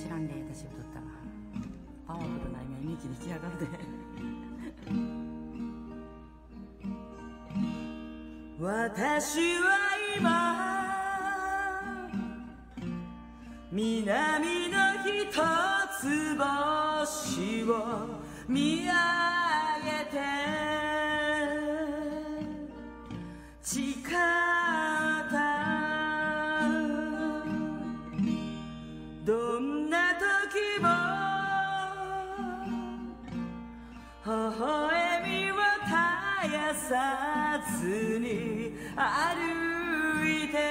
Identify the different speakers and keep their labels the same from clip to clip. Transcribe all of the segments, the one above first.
Speaker 1: 知らんで私歌ったらパワフルな今美樹に仕上がるで私は今南の一つ星を見上げて誓ったどんな時も微笑みを絶やさずに歩いて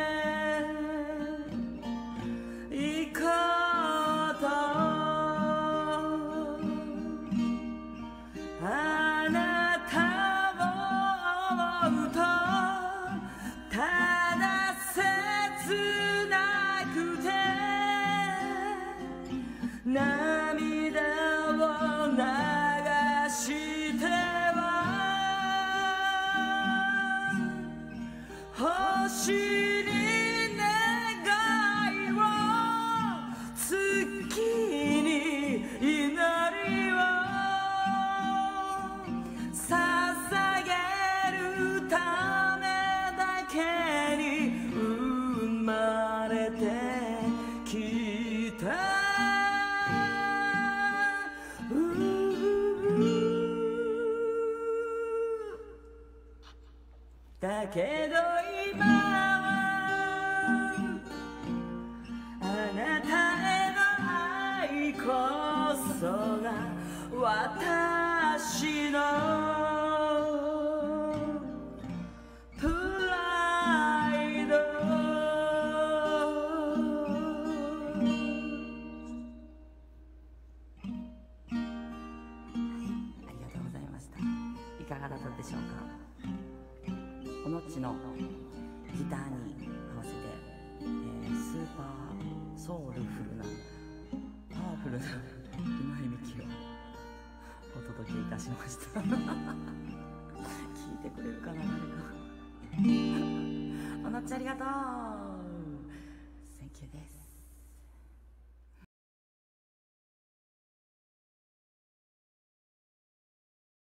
Speaker 1: 行こうとあなたを思うとただ切なくて涙を流して星に願いを月に祈りを捧げるためだけに生まれてきただけど今はあなたへの愛こそが私のプライドありがとうございました。いかがだったでしょうか。おのっちのギターに合わせて、スーパーソウルフルなパワフルな今井美樹をお届けいたしました聞いてくれるかな誰かおのっちありがとう。